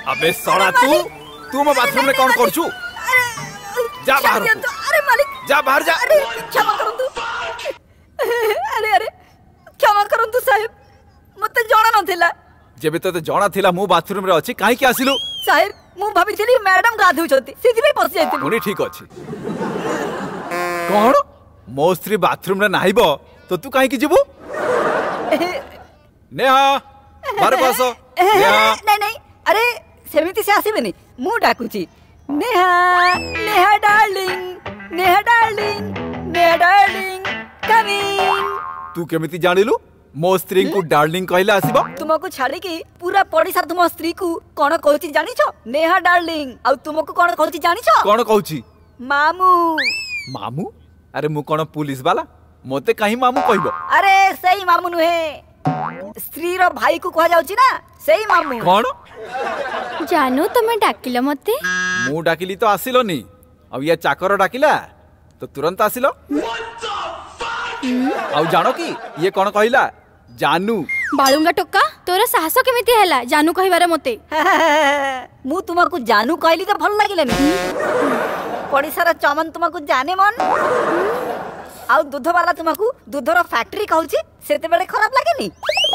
अबे सड़ा तू मो बाथरूम में कौन करछु? जा बाहर। अरे मालिक जा बाहर जा। अरे क्षमा करंतु। अरे अरे क्षमा करंतु साहेब, मते जणा नथिला। जेबे तते जणा थिला मु बाथरूम रे अछि काहे कि आसिलु? साहेब मु भाबिथिली मैडम गाधु छथि, सिधि में पस जाइथिलु। पुनी ठीक अछि। कोन मो स्त्री बाथरूम रे नाहिबो तो तू काहे कि जिबु? नेहा बारे बस। नेहा नहीं नहीं, अरे सेमिति से आसीबेनी, मु डाकुची। Neha Neha darling, Neha darling, Neha darling come in. तू केमिति जानिलु मो स्त्री को डार्लिंग कहले आसीबो? तुमको छाड़ी की पूरा पड़ीसा तुम स्त्री को कोन कहूची जानि छ? नेहा डार्लिंग। आ तुमको कोन कहूची जानि छ? कोन कहूची? मामू। मामू? अरे मु कोन पुलिस वाला, मोते काहे मामू कहबो? अरे सही मामू नुहे, स्त्री रो भाई को कहा जाउची ना, सही मामू। कोन जानू तुम डाकिल मते? मु डाकिली तो आसिलोनी, अब ये चाकर डाकिला तो तुरंत आसिलो। आउ जानो कि ये कोन कहला? जानू। बालुंगा टोका तोर साहस केमिति हैला जानू कहिबारे मते? मु तुमको जानू कहली तो भल लागिलेनी। पड़ीसार चमन तुमको जाने मन, आउ दूध वाला तुमको दूधर फैक्ट्री कहूची, सेते बेले खराब लागेनी?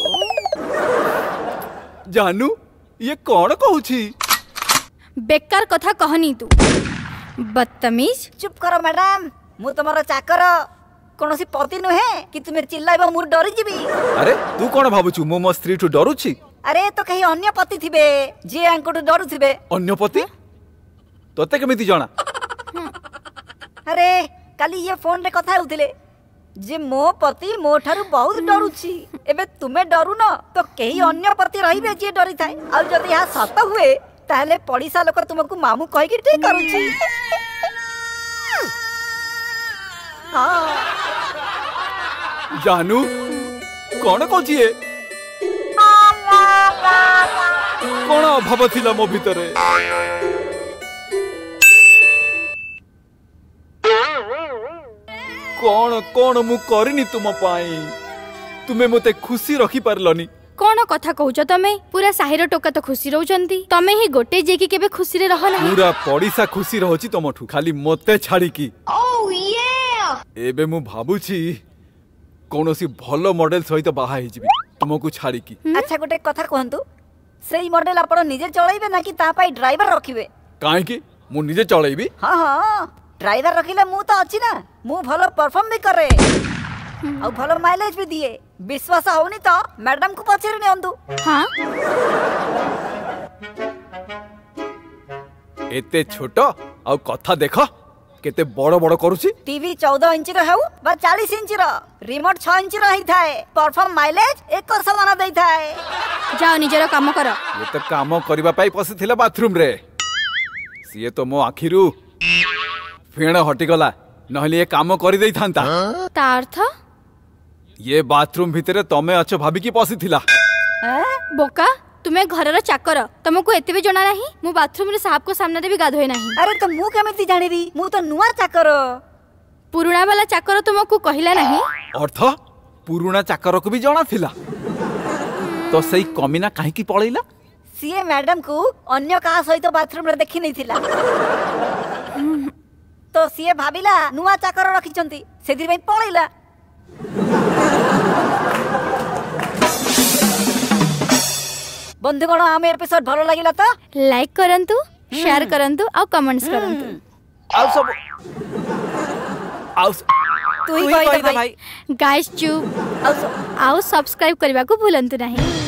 जानू ये कौन कहूची? बेकार कथा कहनी तू, बदतमीज। चुप करो मैडम, मु तुमरो चाकर, कोनोसी पति नुहे कि तुमे चिल्लाइबा मु डरी जीबी। अरे तू कौन भाबुछु मो स्त्री ठु डरुची? अरे तो कहीं अन्य पति थिबे जे आंको डरू थिबे। अन्य पति? तोते केमिति जाना? अरे काली ये फोन रे कथा होतिले जे मो पति मो ठारू बहुत डरुची, एबे तुमे डरू न तो कहीं अन्य पति रहिबे जे डरी थाए। आ जदी या सत हुए ताले पड़ीसा लोक तुमको मामू कहि कि ठीक करूची। हां जानू कौन कहूची? ये कौन अभाव थिला मो भितरे? कौन कौन मु करिनी तुम पाई? तुमे मते खुशी रखी पारलनी? कौन कथा कहूच तमे? पूरा साहिर टोका तो खुशी रहउचंती, तमे ही गोटे जे कि केबे खुशी रे रह ना। पूरा पड़ीसा खुशी रहउची तमठु, खाली मते छाड़ी की। ओह ये एबे मु भाबुची कोनोसी भलो मॉडल सहित बाहा हे जिबी तुमको छाड़ी की। अच्छा गोटे कथा कहंतु, सेही मॉडल आपण निजे चलाइबे ना कि ता पाई ड्राइवर रखिबे? काहे की मु निजे चलाइबी? हां हां, ड्राइवर रखिले मु तो अछि ना, मु भलो परफॉर्म भी करे और भलो माइलेज भी दिए। विश्वास होनी तो मैडम को पछेर नियंतु। हां एते छोटो और कथा देखो केते बड़ बड़ करूची। टीवी 14 इंच रो हेउ बा 40 इंच रो, रिमोट 6 इंच रो ही थाए, परफॉर्म माइलेज 1 समान देई थाए। जाओ निजरो काम करो। ये तो काम करबा पाई पसिथिला बाथरूम रे, सिए तो मो आखिरु फेण हटी गला, नहले ये काम करि देई थांता। ता अर्थ ये बाथरूम भितरे तमे अच्छो भाबी की पसिथिला। बोका तुम्हें घरर चाकर, तुमको एते भी जना नहीं मु बाथरूम रे साहब को सामने भी गाधोए नहीं। अरे तो मु केमिति जानिबी? मु तो नुआ चाकर। पुराना वाला चाकर तुमको कहिला नहीं? अर्थ पुराना चाकर को भी जणा थिला, तो सही कमीना काहे की पळैला? सीए मैडम को अन्य कहा सहित बाथरूम रे देखि नहीं थिला, तो सीए भाबिला नुआ चाकर रखिचंती, सेदि में पळैला। बंधुगण आम एपिसोड भलो लागिला तो लाइक करंतु, शेयर करंतु और कमेंट्स करंतु। आउ सब तू ही कहि दे भाई। गाइस चुप, आउ सब्सक्राइब करबा को भूलंतु नहीं।